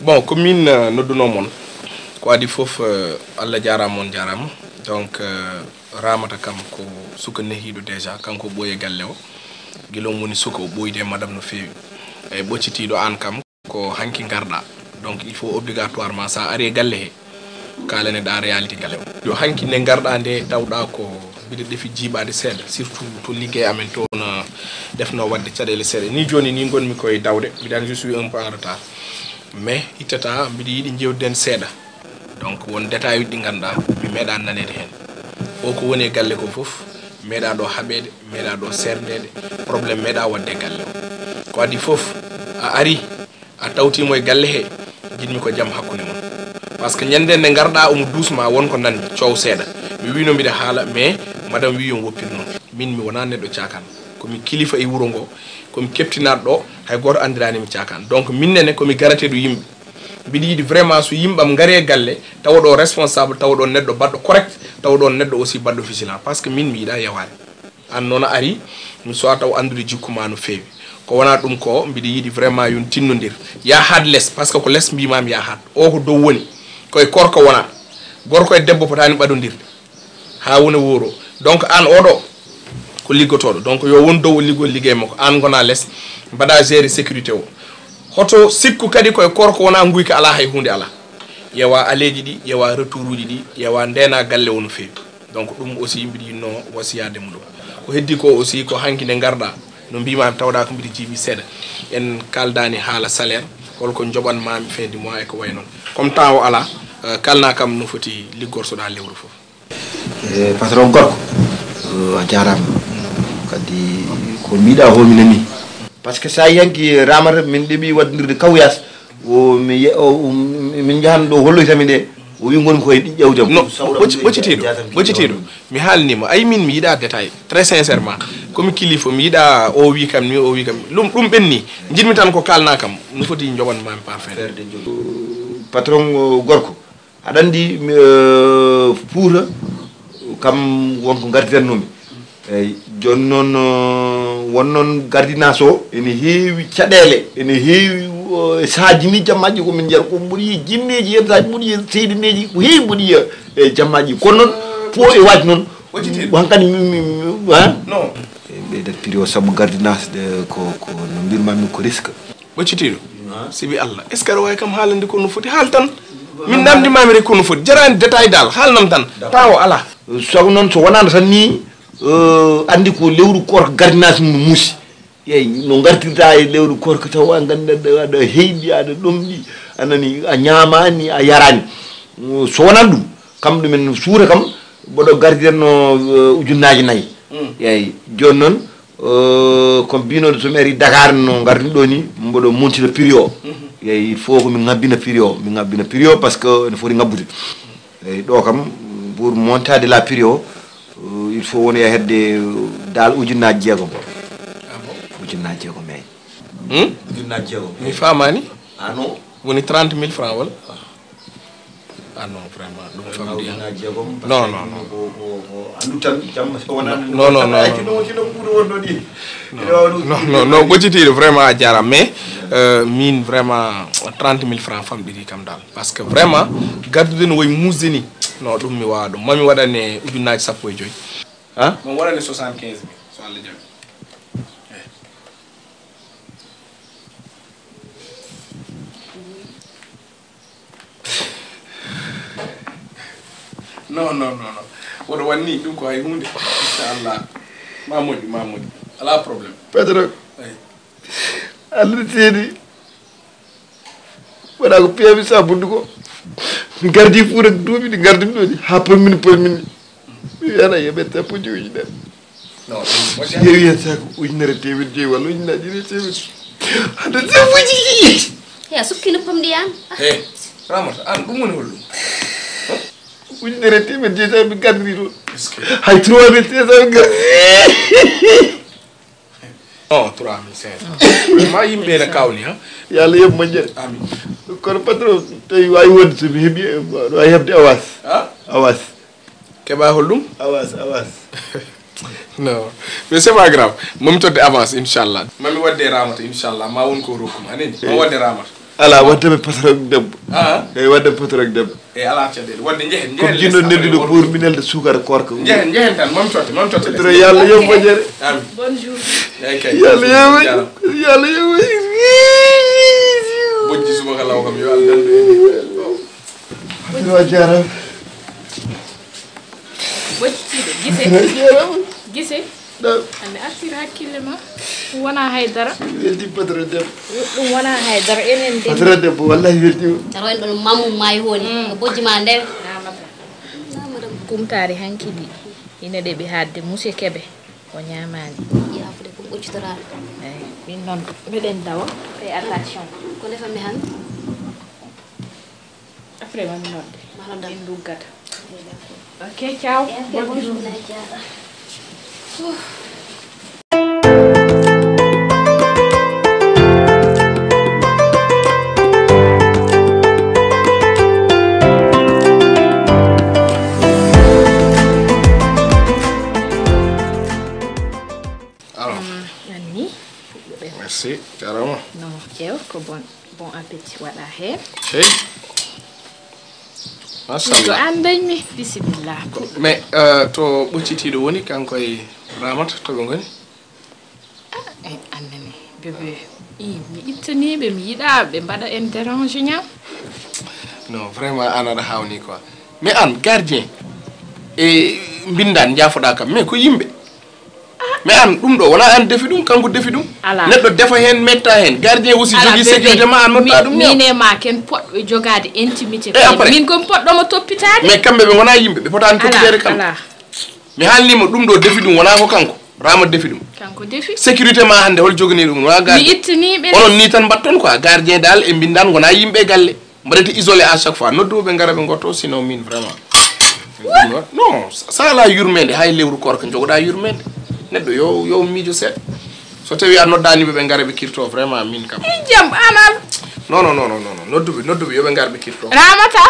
bon commune nodduno mon ko adi fof Allah jarama on jarama donc ramata kam ko suka nehido déjà kanko boye galle o gilom woni suka o boyde madame no fewi e boccitido an kam ko hanki garda donc il faut obligatoirement ça ari galle he kalane da réalité galle o yo hanki ne garda nde tawda ko bide defi jibade seeda surtout to liggéey amen to na defno wadde cadele seede ni joni ni gonmi koy dawde bidan je suis un peu en retard mais itata bidi yidi jewden seeda donc won détail di ganda mi meda nanede hen o ko woni galle ko fof meda do habede meda do serdede problème meda wadde galle ko adi fof a ari a tawti moy galle he jinmi ko jam hakkunde mon parce que nyande ne garda doucement won ko nandi ciow seeda mi wino mi de hala mais madame wi yon woppir non min mi wona neddo ciakan ko mi kilifa e wuro ngo ko mi keptinat do hay gor andirani mi ciakan donc minnene ko mi garate do yimbe bidi yidi vraiment so yimbam ngare galle tawdo responsable tawdo neddo baddo correct tawdo neddo aussi baddo vigilant parce que min mi yida yawade an non ari mi so taw anduri jikkuma no fewi ko wana dum ko bidi yidi vraiment yon tinnondir ya had less parce que ko less mi mam ya had o ko do woni koy korko wona gorko e debbo potani badondirde ha wona woro donc an odo ko liggotodo donc yo won dow liggol liggey mako an gona less bada gérer sécurité o hoto sikku kadi koy korko wona nguyka ala hay hunde ala yewa aleji di yewa retouruji di yewa ndena galle won fewi donc dum aussi mbidi no wasiyade mudum ko heddi ko aussi ko hanki ne garda no bima tawda ko mbidi jibi seda en kaldani hala salaire holko joban mami fin du mois e ko way non comme temps o ala kalna kam no foti liggorso da lewru fof patron gorko a jarama kadi ko miida homina ni parce que sa yanki ramata min debi waddirde kawyas o min jahan do holloytami de o wi gon ko e ƴewdam non boccitiɗo mi haalnima ay min mi yiɗa détail très sincèrement comme kilifo mi yiɗa o wi kam ni o wi kam ɗum ɓenni jinmi tan ko kalna kam no foti joɓanmami parfait patron gorko aɗa andi Fuuta kam wonko gardirannomi eyyi joni noon wonnoon gardinnage o ene heewi caɗele ene heewi saaji ni jammaji komin jiyata ko mboɗi yiya jinneji yen saaji mboɗi yiya seydineji ko heewi mboɗi yiya e jammaji kono noon fo e waji noon hankadi non ɓeydat prix o saabu gardinnage de ko no mbirmami ko risque ɓoccitiɗo sibi Allah est ce que aɗa wawi kam haalande ko no foti haal tan min namdimami rek ko no foti jarani détail dal haalnam tan taw ala sabu noon so wonano tan ni andi ko lewru korko gardinnage mum muusi yeyi no gartirta e lewru korko taw a gandanɗa aɗa heyɗi aɗa ɗomɗi anani a ñamani a yarani so wonan ɗum kam ɗumen suura kam mboɗo gardiranno ujunnaji nayyi yeyi joni noon ko mbinoɗo somi ari Dakar no gardiɗo ni mboɗo montira prix o yeyi il faut ko mi ngabbina prix o parce que ne foti ngabbude eyyi ɗo kam pour montade la prix o il faut woni hedde dal ujunnaji jeegom ujunnaji jeegom eyyi ujunnaji jeegom mi famani ah non woni 30 000 francs wala ah non vraiment ɗum famdi non andu tan jamma so wona non ɓoccitiɗo vraiment a jarama mais min vraiment 30 000 francs famɗiri kam dal par ce que vraiment gardude no woyi musde ni non ɗum mi wawa ɗum mami waɗane ujunnaji 15 ha mon waɗane 75 000 so Allah jaɓi non woɗo wanni ɗum ko hay hunde inchallah ma moƴƴi ala probléme Pedro Allah seedi waɗa ko peewi sabunde ko mi gardi Fuuta duuɓi ɗi gardimi ɗo ni ha palmini mi wiyana yeɓe sappoji ujunere non yewi hen sako ujunere temedde joyyi walla ujunnaji ɗiɗi temedde hande sappoji ya sukkino pomɗi an he ramata an ɗum woni holɗum ujunere temedde joyyi sabi gardiri ɗon hay 3500 gardi non 3500 ma yimɓe ne kawni ha yo Allah yeɓ moƴƴere amin kono patron tawi wawi wonde somi heeɓi wawi hebde awas keɓa holɗum awas non mais c'est pas grave mami todde avance inchallah mami wadde ramata inchallah ma won ko rokkuma anani ma wadde ramata ala wadde patron debbo e wadde patron debbo e ala cadde wadde jehen ko jinno nelduɗo pour minelde sukara korka jehen tan mam totte patron yalla yo bojere amin bonjour yalla yo bojji suma kala kam yo Allah dandu patron jaram bojji gise ande artira hakkille ma wona haydara weldi patron debbo ɗum wona haydara enen de patron debbo wallahi weldi taro en ɗon mamu mayi woni ko bojji ma nder kumtari hanki ɗi ina ɗe ɓe hadde monsieur Kebe o ñamani yafude ko ɓoccitoraaɗo eyi min noon miɗen dawa e attention ko defami han après mami nodde ma noddam min duggata ok ciao bonjour Anni merci jarama non ƴeew ko bon appétit waɗa hen hey to machallah an dañmi bisimillah mais to ɓoccitiɗo woni kanko e ramata toɓe goni en annani bébé mi ittaniɓe mi yiɗa ɓe mbaɗa en dérange ñam non vraiment an aɗa hawni quoi mais an gardien e mbindan jafoɗa kam mais ko yimɓe mais an ɗum ɗo wona an defi ɗum kanko defi ɗum ala neɗɗo defa hen metta hen gardien aussi jogui sécurité ma an notta ɗum min e ma ken poɗɗo jogade intimité après min kon poɗɗomo toppitade mais kamɓe ɓe gona yimɓe ɓe potani toppitede kam ala mi haalnima ɗum ɗo defi ɗum wona ko kanko rama defi ɗum kanko defi sécurité ma hande hol jogani ɗum wona mi gardien ittaniɓe onon ni tan mbatton quoi gardien dal e mbindan gona yimɓe galle mbaɗete isolé à chaque fois nodduɓe gara ɓe gotto sinon min vraiment non sa ala yurmede hay lewru korka jogoɗa yurmede neɗɗo yo miijo seeɗa so tawi a noddaniɓe ɓe gara ɓe kirto vraiment min kam jam anal non nodduɓe yoɓe gar ɓe kirto ramata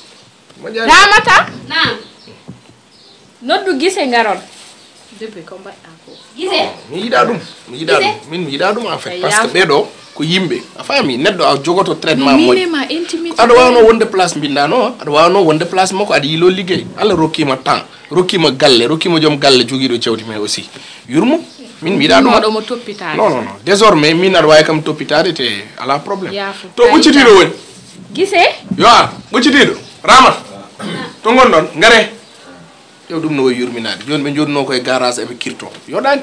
nam noddu gise garon bébé ko mbaɗɗa ko gise mi yiɗa ɗum min mi yiɗa ɗum en fait par ce que ɓeɗo ko yimɓe a faami neɗɗo a jogoto traitement moƴƴo minema intimité aɗa wawno wonde place mbindano aɗa wawno wonde place makko aɗa yilo liggey Allah rokkima temps rokkima galle rokkima joom galle joguiɗo cewti mais aussi yurmo min mi yiɗa ɗum ɗomo toppitade non désormais min aɗa wawi kam toppitade te ala probléme Yaafo. to ɓoccitiɗo woni gise yo ar ɓoccitiɗo ramat to gonɗon ngare ƴew ɗum no woyi yurminade joni ɓe jodno koye garage eɓe kirto yoɗani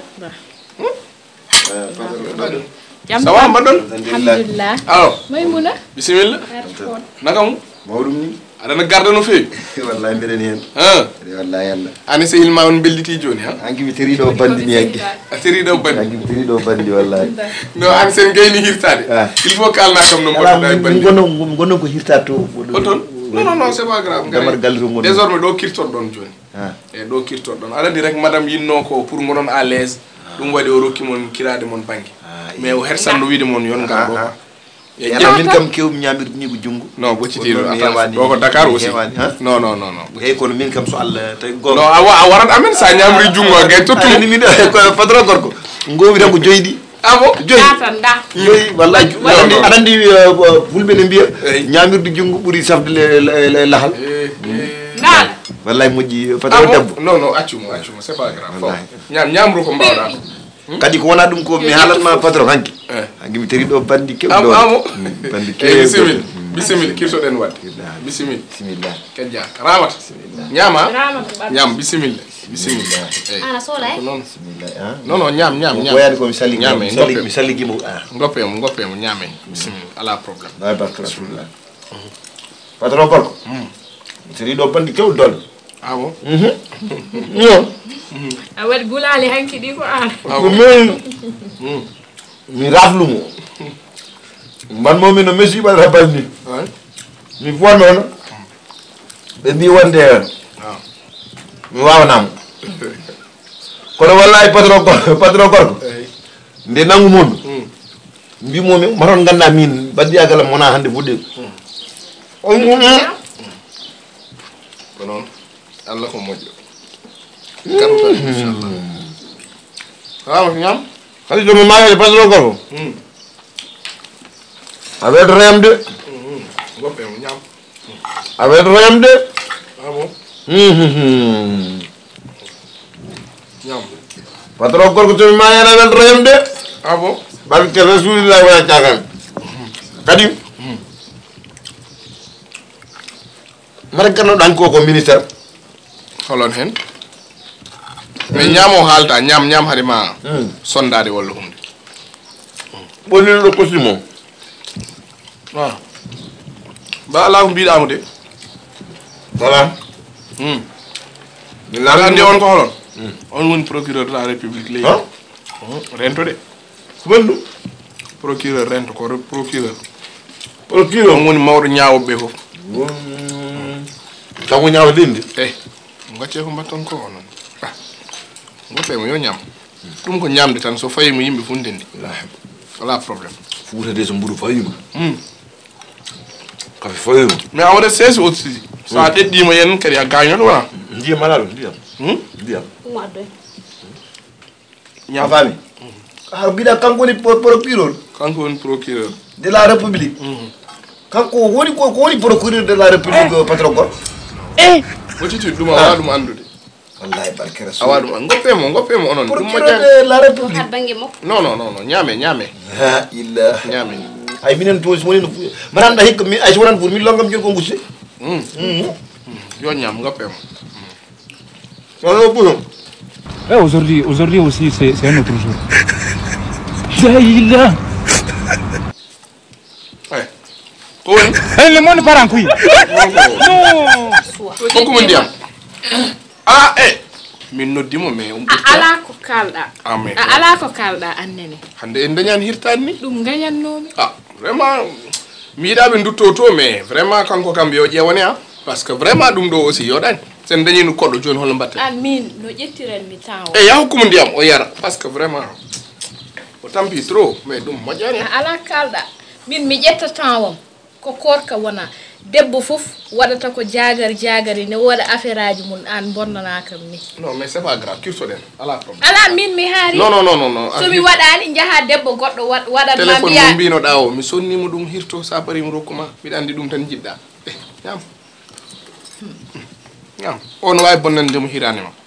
jam ça va mbaɗɗon alhamdulillah alors Maymuna bisimilla naka mum mawɗum ni aɗana garda no fewi wallahi mbeɗen hen wallahi yalla ani sehil ma on belliti joni ha hanki mi teriɗo bandi ni hanki a teriɗo bandi hanki mi teriɗo bandi wallahi no an sen gayni hirtade il faut kalna kam no mbaɗɗa e bandi gonnon ko hirtade to oton non c'est pas grave damar galle to gonɗon désormais ɗo kirtoɗon joni e ɗo kirtoɗon aɗa andi rek madame yinno ko pour gonon à l'aise ɗum waɗi o rokki mon kirade mon banggue mais o hersanno wiide mon yon ngal ɗo yalla min kam kewmi ñamirde ni ko jungo non ɓoccitiɗo ɗo ko Dakar aussi non eyyi kono min kam so Allah tawi gonga non a warat amen sa ñamri jungo gay tottumo min patron gorko ngowi tan ko joyɗi abo joyi wallahi aɗa andi fulɓe ne mbiya ñamirde jungo ɓuuri safde lahal wallahi moƴƴi patron debbo non accuma c'est pas grave ñamru ko mbawɗa kadi ko wona ɗum ko mi haalatma patron hanki hanki mi teriɗo bandi kewɗo bandi bisimilla bisimilla kirtoɗen wadde bisimilla kajja ramata ñama ñam bisimilla ana sola e non ñam woyani ko mi salli mi salligimo goppemo ñame bisimilla ala probléme ay barka rasulullah patron gorko mi teriɗo bandi kewɗo dol ah bon non a waɗi gulali hanki ɗi ko an mi raflumo mbanmomi no messi ɓaɗata bandi mi fo noon ɓe mbi wonde mi wawanamo kono wallahi patron gorko nde nangu momi mbimomi maton ganda min baddiyagal mona hande fuɗɗi ko noon Allah ko moƴƴo garuta inchallah ñam hade jomi mayoje patron gorko avec remde goppe mo ñam avec remde ah bon ñam patron Koorka to ma yana avec remde ah bon barke rasulillah wa taala kadi mara gano dan ko ministère holon hen mais ñamo halta ñam harima sondade walla hunde bonino ko simo ah ba ala ko biidamo de voilà la andi on ko holon on woni procureur de la république ley rento de bondu procureur rento ko procureur procureur woni mawdo ñaawobe fof taw ñaaw dindi ngacce ko mbatton ko non ngoppe mo yo ñam dum ko ñamde tan so fayi mo yimbe fundendi wala problème fuuta de so mburu fayima kafe fayima mais awde ses aussi sa deddima yen kadi a gañol wala ndiyam malalo ndiyam ndiyam mo addoy ñam fami har bida kanko ni procureur de la république kanko woni ko woni procureur de la république patron ko wotiti dum wala dum andude wallahi barke rasul awadum ngoppe mo onon dum procureur de la république hat bangi mo non ñame ha illa ñame ay minen to mo ni maranda hikko mi ay wonan pour mi longam jor ko ngusse yo ñam ngoppe mo non bon aujourd'hui aussi c'est un autre jour la ilaha Kowen le monde part en couille non ko mo ndiam min noddimo mais ala ko kalda amen ala ko kalda annene hande en dañan hirtani dum gañannomi vraiment mi yiɗaɓe dutto to mais vraiment kanko kam yo ƴewone parce que vraiment ɗum ɗo aussi yoɗani sen dañi no koɗɗo joni holo mbatte min no ƴettiren mi temps e yaha hokkumo ndiyam o yara parce que vraiment o tampi trop mais ɗum moƴƴani ala kalda min mi ƴetta temps wam ko Koorka wona debbo fof waɗata ko jagari ne woɗa affaire aji mum an bonnana kam ni non mais c'est pas grave kirsoɗen ala problème ala min mi haari non somi waɗani jaha debbo goɗɗo waɗatma téléphone mo mbinoɗa o mi sonnimo ɗum hirto sa parimi rokkuma mbiɗa andi ɗum tan jiɗɗa ñam on wawi bonnandemo hiranima